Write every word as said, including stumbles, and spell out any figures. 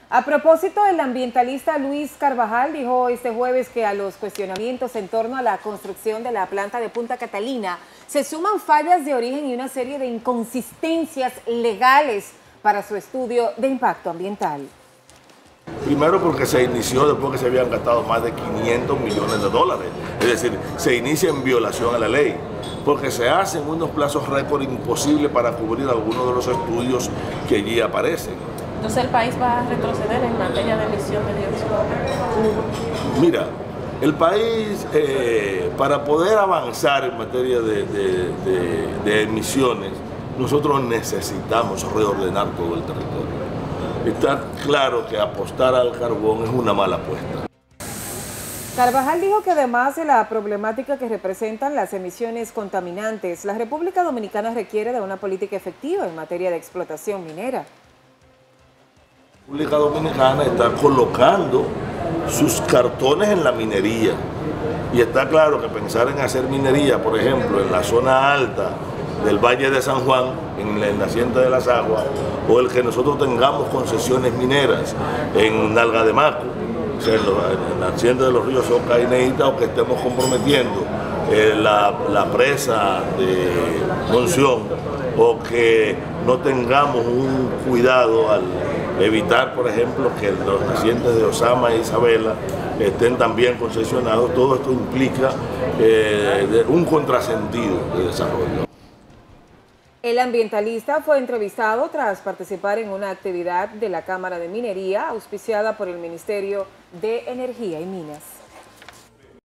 A propósito, el ambientalista Luis Carvajal dijo este jueves que a los cuestionamientos en torno a la construcción de la planta de Punta Catalina se suman fallas de origen y una serie de inconsistencias legales para su estudio de impacto ambiental. Primero porque se inició después que se habían gastado más de quinientos millones de dólares, es decir, se inicia en violación a la ley, porque se hacen unos plazos récord imposibles para cubrir algunos de los estudios que allí aparecen. Entonces el país va a retroceder en materia de emisión de dióxido de carbono. Mira, el país eh, para poder avanzar en materia de, de, de, de emisiones, nosotros necesitamos reordenar todo el territorio. Está claro que apostar al carbón es una mala apuesta. Carvajal dijo que además de la problemática que representan las emisiones contaminantes, la República Dominicana requiere de una política efectiva en materia de explotación minera. La República Dominicana está colocando sus cartones en la minería y está claro que pensar en hacer minería, por ejemplo, en la zona alta del Valle de San Juan, en el naciente de las aguas, o el que nosotros tengamos concesiones mineras en Nalga de Maco, o sea, en, los, en el naciente de los ríos Oca y Neita, o que estemos comprometiendo eh, la, la presa de Monción, o que no tengamos un cuidado al evitar, por ejemplo, que los nacientes de Osama e Isabela estén también concesionados. Todo esto implica eh, un contrasentido de desarrollo. El ambientalista fue entrevistado tras participar en una actividad de la Cámara de Minería auspiciada por el Ministerio de Energía y Minas.